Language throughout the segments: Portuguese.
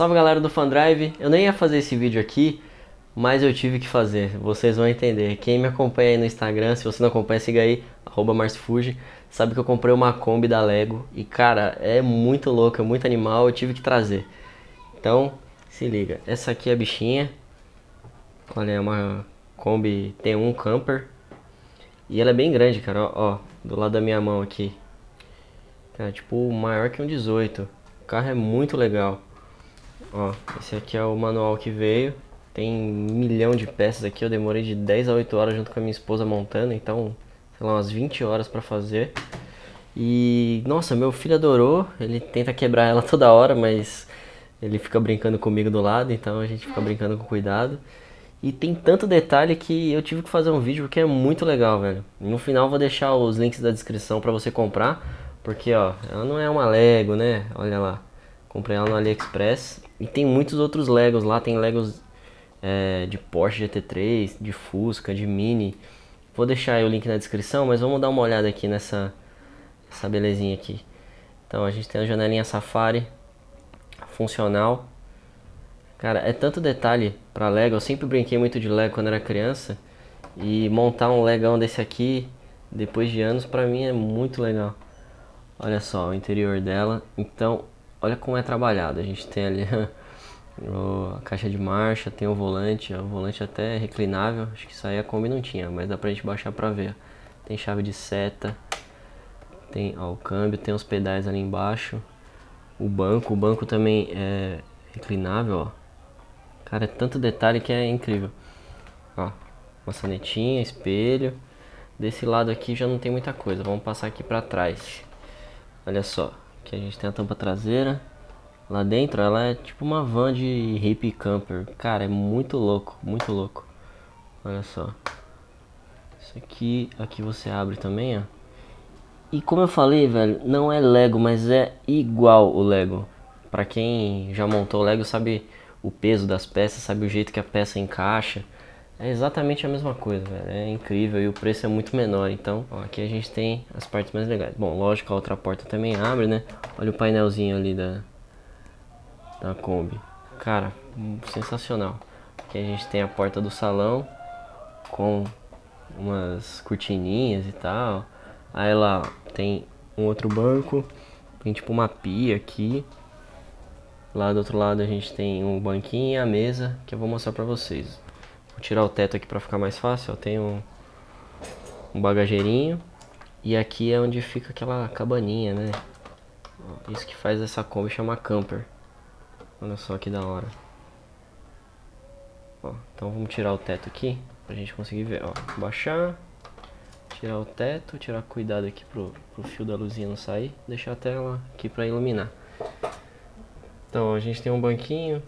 Salve galera do Fandrive, eu nem ia fazer esse vídeo aqui, mas eu tive que fazer, vocês vão entender. Quem me acompanha aí no Instagram, se você não acompanha, siga aí, @marcifuji, sabe que eu comprei uma Kombi da Lego e cara, é muito louco, é muito animal, eu tive que trazer. Então, se liga, essa aqui é a bichinha, olha, é uma Kombi T1 Camper e ela é bem grande, cara, ó, do lado da minha mão aqui. Cara, tipo, maior que um 18, o carro é muito legal. Ó, esse aqui é o manual que veio. Tem 1 milhão de peças aqui. Eu demorei de 10 a 8 horas junto com a minha esposa montando. Então, sei lá, umas 20 horas pra fazer. E, nossa, meu filho adorou. Ele tenta quebrar ela toda hora, mas ele fica brincando comigo do lado. Então a gente fica brincando com cuidado. E tem tanto detalhe que eu tive que fazer um vídeo porque é muito legal, velho. No final eu vou deixar os links da descrição pra você comprar. Porque, ó, ela não é uma Lego, né? Olha lá. Comprei ela no AliExpress. E tem muitos outros Legos lá. Tem Legos de Porsche GT3, de Fusca, de Mini. Vou deixar aí o link na descrição, mas vamos dar uma olhada aqui essa belezinha aqui. Então a gente tem a janelinha Safari funcional. Cara, é tanto detalhe pra Lego. Eu sempre brinquei muito de Lego quando era criança. E montar um Legão desse aqui, depois de anos, pra mim é muito legal. Olha só o interior dela. Então, olha como é trabalhado. A gente tem ali a caixa de marcha, tem o volante até reclinável. Acho que isso aí a Kombi não tinha, mas dá pra gente baixar pra ver. Tem chave de seta, tem ó, o câmbio, tem os pedais ali embaixo. O banco também é reclinável, ó. Cara, é tanto detalhe que é incrível. Ó, maçanetinha, espelho. Desse lado aqui já não tem muita coisa. Vamos passar aqui pra trás. Olha só, aqui a gente tem a tampa traseira. Lá dentro ela é tipo uma van de hippie camper. Cara, é muito louco, muito louco. Olha só. Isso aqui você abre também, ó. E como eu falei, velho, não é Lego, mas é igual o Lego. Pra quem já montou o Lego sabe o peso das peças, sabe o jeito que a peça encaixa. É exatamente a mesma coisa, velho. É incrível e o preço é muito menor. Então, ó, aqui a gente tem as partes mais legais. Bom, lógico, a outra porta também abre, né? Olha o painelzinho ali da Kombi. Cara, sensacional. Aqui a gente tem a porta do salão com umas cortininhas e tal. Aí lá tem um outro banco. Tem tipo uma pia aqui. Lá do outro lado a gente tem um banquinho e a mesa que eu vou mostrar pra vocês. Vou tirar o teto aqui pra ficar mais fácil. Ó, tem um bagageirinho. E aqui é onde fica aquela cabaninha, né? Ó, isso que faz essa Kombi chamar camper. Olha só que da hora. Ó, então vamos tirar o teto aqui pra gente conseguir ver. Ó, baixar, tirar o teto, tirar cuidado aqui pro fio da luzinha não sair. Deixar a tela aqui pra iluminar. Então a gente tem um banquinho,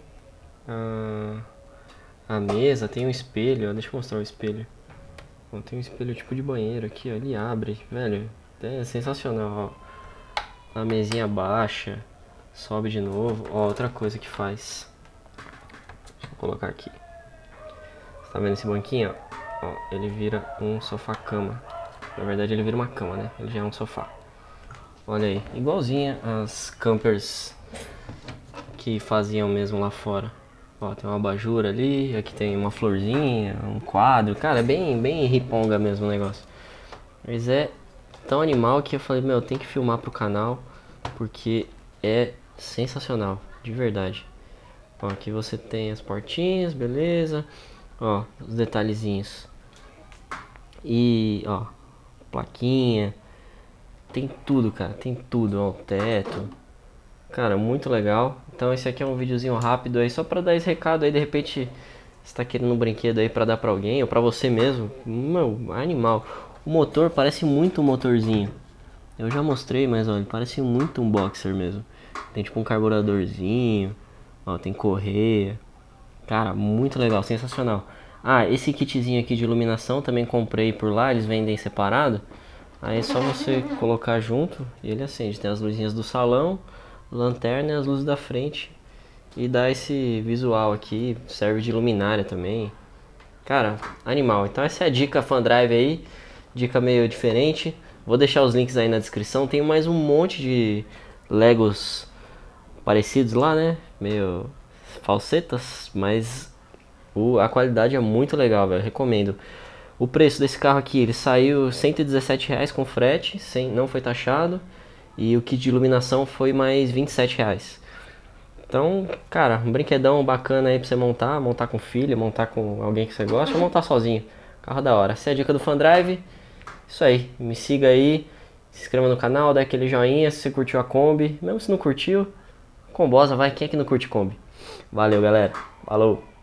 a mesa, tem um espelho, ó, deixa eu mostrar o espelho. Ó, tem um espelho tipo de banheiro aqui, ó, ele abre, velho, é sensacional, ó. A mesinha baixa, sobe de novo, ó, outra coisa que faz. Deixa eu colocar aqui. Você tá vendo esse banquinho, ó? Ó, ele vira um sofá-cama. Na verdade ele vira uma cama, né? Ele já é um sofá. Olha aí, igualzinha as campers que faziam mesmo lá fora. Ó, tem uma abajur ali, aqui tem uma florzinha, um quadro. Cara, é bem riponga mesmo o negócio. Mas é tão animal que eu falei, meu, tem que filmar pro canal, porque é sensacional, de verdade. Ó, aqui você tem as portinhas, beleza. Ó, os detalhezinhos. E, ó, plaquinha. Tem tudo, cara, tem tudo, ó, o teto. Cara, muito legal. Então esse aqui é um videozinho rápido aí, só pra dar esse recado aí, de repente você tá querendo um brinquedo aí pra dar pra alguém, ou pra você mesmo. Meu, animal. O motor parece muito um motorzinho. Eu já mostrei, mas olha, parece muito um boxer mesmo. Tem tipo um carburadorzinho, ó, tem correia. Cara, muito legal, sensacional. Ah, esse kitzinho aqui de iluminação também comprei por lá, eles vendem separado. Aí é só você colocar junto e ele acende. Tem as luzinhas do salão, lanterna e as luzes da frente. E dá esse visual aqui, serve de luminária também. Cara, animal. Então essa é a dica Fandrive aí, dica meio diferente. Vou deixar os links aí na descrição. Tem mais um monte de Legos parecidos lá, né? Meio falsetas, mas a qualidade é muito legal, velho, recomendo. O preço desse carro aqui, ele saiu R$ 117 com frete, não foi taxado, e o kit de iluminação foi mais R$ 27. Então, cara, um brinquedão bacana aí pra você montar com filho, montar com alguém que você gosta, ou montar sozinho. Carro da hora. Essa é a dica do Fandrive. Isso aí, me siga aí, se inscreva no canal, dá aquele joinha se você curtiu a Kombi. Mesmo se não curtiu, combosa, vai, quem é que não curte Kombi? Valeu, galera. Falou.